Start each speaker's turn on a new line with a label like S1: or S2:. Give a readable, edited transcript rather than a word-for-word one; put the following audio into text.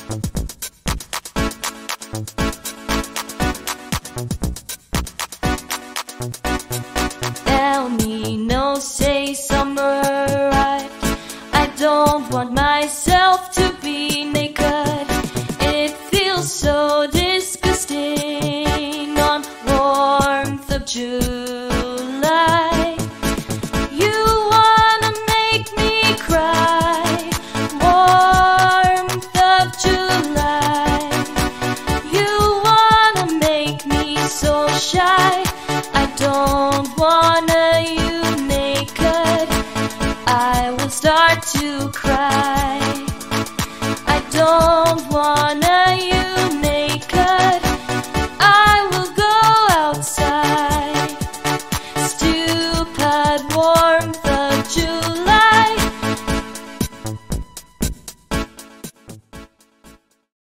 S1: Tell me no, say summer arrived. I don't want myself to be naked. It feels so disgusting on warmth of July. You wanna make me cry, warmth of July. You wanna make me so shy. I don't wanna you naked. I will start to cry. I don't wanna